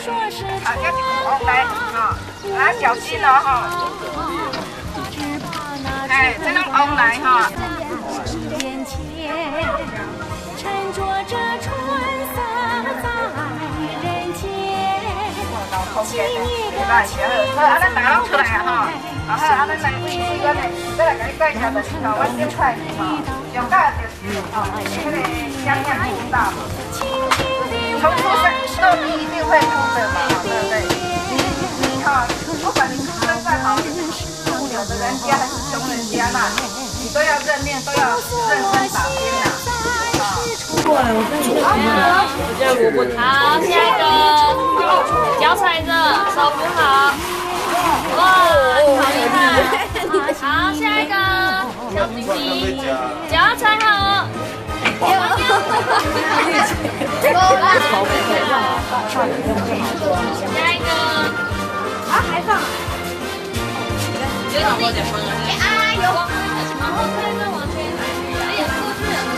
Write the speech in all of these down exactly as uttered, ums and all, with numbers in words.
好，要进红来，哈，啊，小心哦，哈。哎，这种红来哈。沉着这春色在人间，情谊的情。好，啊，咱大家出来啊，哈。啊好，啊，咱来几几个呢？再来给你介绍就是吼，阮点菜吼，上佳就是吼，迄个香香味道。从出生到你一定会出的嘛，对不对？你你哈，不管你出生在好富有的人家还是穷人家嘛，你都要认命，都要认真打拼呐。啊。过来，我跟你说。我叫萝卜汤。好，下一个，脚踩着，手扶好。哇，好厉害！好，下一个小弟弟，脚踩好。下一个，啊，还放。有点多点分了。啊，有。然后再再往前，哎呀，过去了。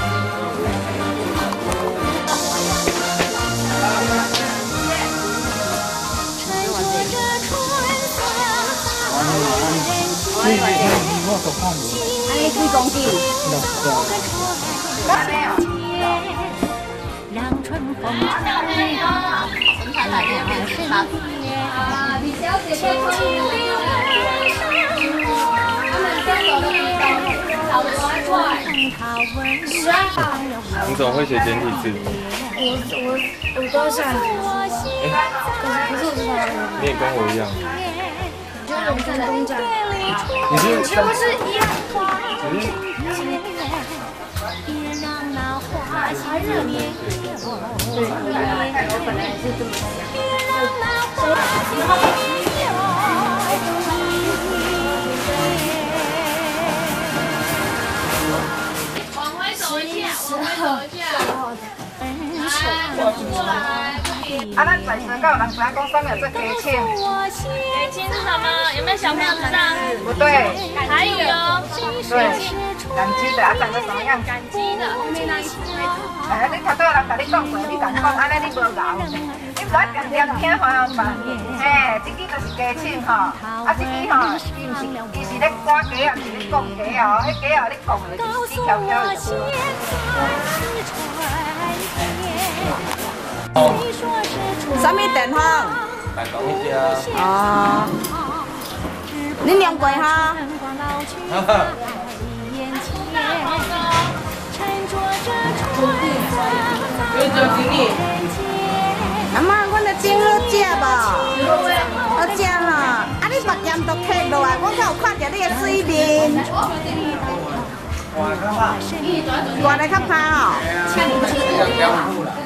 你你我手放住。安尼几公斤？安尼哦。 小朋友，神采来电变是吧？啊，李小姐快快他们先走的地方，跑得快快。 你怎么会写简体字？ 我我我都想，可是可是我知道。 你也跟我一样。 就是我看公仔。 你是是不是一样？ 你是。 对，我本来也是这么往回走一下，往回走一下。来，过来。 啊，咱在身高有人知影讲什么做鸡青？ 鸡青是什么？有没有小朋友知道？ 不对， 台语哦。 对，感激的，啊，长得什么样？ 感激的。 哎，你头拄有人甲你讲过，你甲讲安尼你无咬，你唔爱点点听话嘛？嘿，这支就是鸡青吼，啊，这支吼，伊唔是，伊是咧赶鸡啊，是咧讲鸡哦，迄鸡哦，你讲的就是死翘翘的。 哦。什么电话？ 台东迄只。 哦。恁用过哈？ 哈哈。 阿妈，阮来整好食无？好食哈！啊，你目盐都摕落来，我才有看到你的水面。大个较歹哦。